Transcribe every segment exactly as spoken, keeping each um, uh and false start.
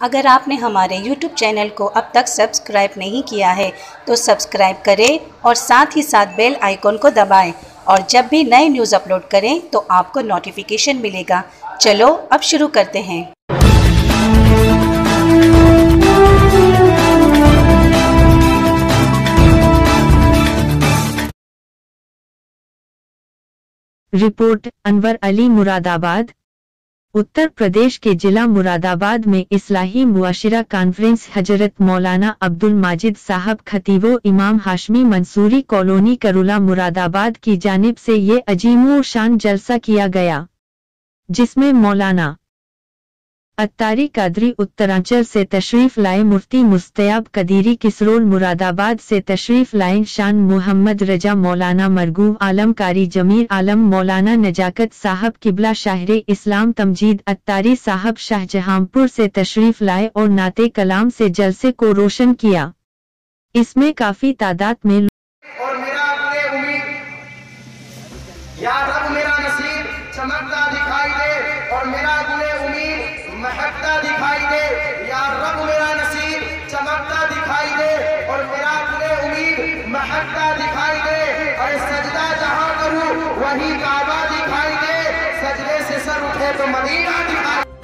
اگر آپ نے ہمارے یوٹیوب چینل کو اب تک سبسکرائب نہیں کیا ہے تو سبسکرائب کریں اور ساتھ ہی ساتھ بیل آئیکن کو دبائیں، اور جب بھی نئے نیوز اپلوڈ کریں تو آپ کو نوٹیفیکیشن ملے گا۔ چلو اب شروع کرتے ہیں۔ رپورٹ انور علی مراد آباد۔ اتر پردیش کے ضلع مراد آباد میں اصلاحی معاشرہ کانفرنس حضرت مولانا عبد الماجد صاحب خطیب و امام ہاشمی منصوری کالونی کرولہ مراد آباد کی جانب سے یہ عظیم و شان جلسہ کیا گیا، جس میں مولانا اتاری قادری اترانچل سے تشریف لائے، مفتی مستیاب قدیری کسرول مراد آباد سے تشریف لائے، شان محمد رجا مولانا مرغوب عالم قاری جمیل عالم مولانا نجاکت صاحب قبلہ شاہر اسلام تمجید اتاری صاحب شاہجہاں پور سے تشریف لائے اور نعت کلام سے جلسے کو روشن کیا۔ اس میں کافی تعداد میں اور میرا اپنے امید یا رب میرا نصیب چمکتا دکھائی دے، اور میرا اپنے امید مہکتا دکھائی دے، یا رب میرا نصیب چمکتا دکھائی دے، اور میرا اپنے امید مہکتا دکھائی دے، اور سجدہ جہاں کروں وہی کعبہ دکھائی دے، سجدے سے سر اٹھے تو مدینہ دکھائی دے۔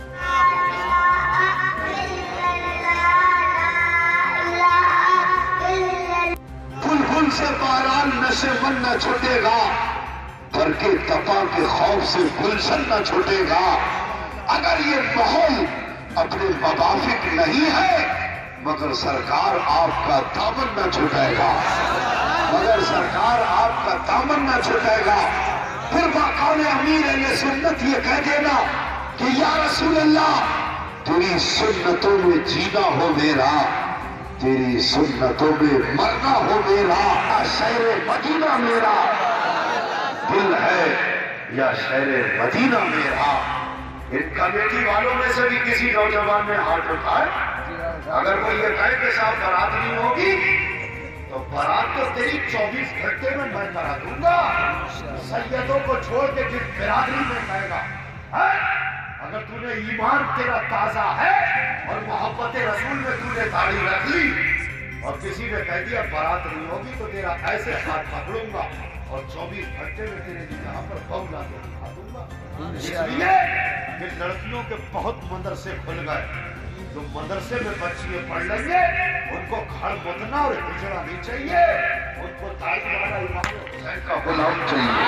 کل کل سے باران نشے من نہ چھوٹے گا، گھر کے تپا کے خوف سے گلشن نہ چھوٹے گا۔ اگر یہ ماحول اپنے موافق نہیں ہے مگر سرکار آپ کا دامن نہ چھوٹے گا، مگر سرکار آپ کا دامن نہ چھوٹے گا۔ پھر مقام امیر اہل سنت یہ کہہ دینا کہ یا رسول اللہ تیری سنتوں میں جینا ہو میرا، تیری سنتوں میں مرنا ہو میرا۔ شہر مدینہ میرا دل ہے یا شہر مدینہ میرا۔ ان کمیٹی والوں میں سے بھی کسی نوجوان نے ہاتھ اٹھائے، اگر وہ یہ کہے کہ صاحب برات نہیں ہوگی تو برات تو تیری چوبیس گھنٹے میں میں کرا دوں گا۔ سیدوں کو چھوڑ کے جس برادری میں کہے گا، اگر تو نے ایمان تیرا تازہ ہے اور محبت رسول میں تو نے داڑھی رکھ لی اور کسی نے کہہ دیا برات نہیں ہوگی تو تیرا ایسے ہاتھ پکڑوں گا اور چوبیس گھنٹے میں تیرے نکاح پر بہو لا کے دکھا دوں گا۔ اس لیے کہ لڑکیوں کے بہت مدرسے کھل گئے، جو مدرسے میں بچیاں پڑھ لیں گے ان کو کھڑ بتنا اور ہجڑا نہیں چاہیے، ان کو داڑھی والا امام حسین کا غلام چاہیے،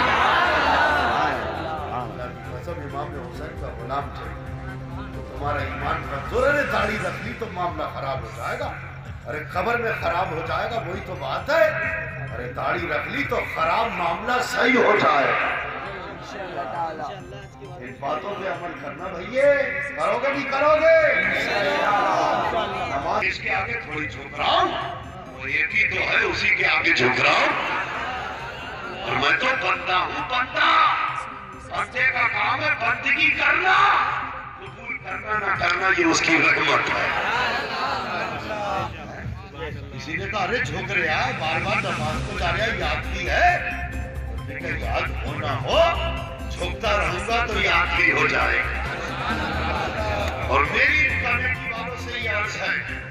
امام حسین کا غلام چاہیے۔ تو تمہارا ایمان کمزور ہے، داڑھی رکھ لی تو معاملہ خراب ہو جائے گا، ارے قبر میں خراب ہو جائے گا، وہی تو بات ہے۔ ارے داڑھی رکھ لی تو خراب معاملہ صحیح ہو جائے گا۔ ان باتوں پہ عمل کرنا بھئیے، کرو گے نہیں کرو گے؟ نماز اس کے آگے تھوڑی جھک رہا ہوں، وہ ایک ہی تو ہے اسی کے آگے جھک رہا ہوں، اور میں تو بندہ ہوں، بندہ۔ بندے کا کام ہے بندگی کرنا، قبول کرنا نہ کرنا یہ اس کی رحمت ہے۔ کسی نے کہا ارے جھک رہا ہے، بار بار نماز کو جا رہا ہے، یاد بھی ہے؟ لیکن یاد ہونا ہو، جھکتا رہوں گا تو یاد بھی ہو جائے گا۔ اور میری کمیٹی والوں سے یہ عرض ہے